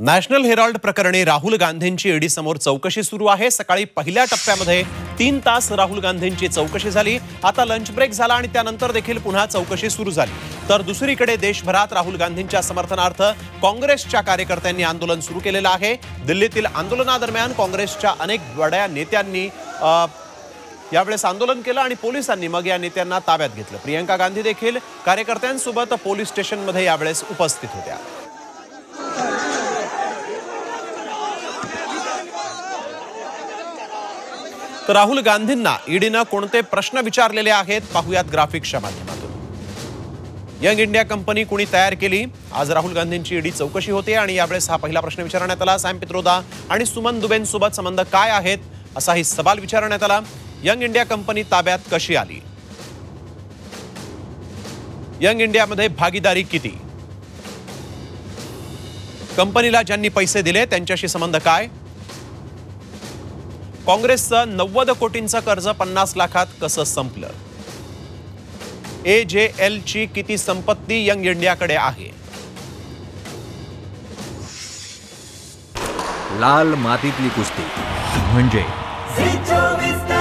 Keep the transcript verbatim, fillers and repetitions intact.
National Herald प्रकरणी राहुल गांधींची ED समोर चौकशी सुरू आहे। सकाळी पहिल्या टप्प्यामध्ये तीन तास राहुल गांधींची चौकशी झाली। आता लंच ब्रेक झाला आणि त्यानंतर देखील पुन्हा चौकशी सुरू झाली। तर दुसरीकडे देशभरात राहुल गांधींच्या समर्थनार्थ काँग्रेसच्या कार्यकर्त्यांनी आंदोलन सुरू केलेलं आहे। दिल्लीतील आंदोलनादरम्यान काँग्रेसच्या अनेक बड्या नेत्यांनी यावेळेस आंदोलन केलं आणि पोलिसांनी मग या नेत्यांना ताब्यात घेतलं। प्रियंका गांधी देखील कार्यकर्त्यांसोबत पोलीस स्टेशनमध्ये यावेळेस उपस्थित होत्या। तर राहुल गांधींना ईडीनं कोणते प्रश्न विचारलेले आहेत पाहूयात ग्राफिक्सच्या माध्यमातून। यंग इंडिया कंपनी कोणी तयार केली? आज राहुल गांधींची ईडी चौकशी होते आणि यावेळेस हा पहिला प्रश्न विचारण्यात आला। सॅम पित्रोदा आणि सुमन दुबेंसोबत संबंध काय आहेत असाही सवाल विचारण्यात आला। यंग इंडिया कंपनी ताब्यात कशी आली? यंग इंडियामध्ये भागीदारी किती? कंपनीला ज्यांनी पैसे दिले त्यांच्याशी संबंध काय? काँग्रेसचं नव्वद कोटींचं कर्ज पन्नास लाखात कसं संपलं? ए जे एल ची किती संपत्ती यंग इंडियाकडे आहे? लाल मातीतली कुस्ती म्हणजे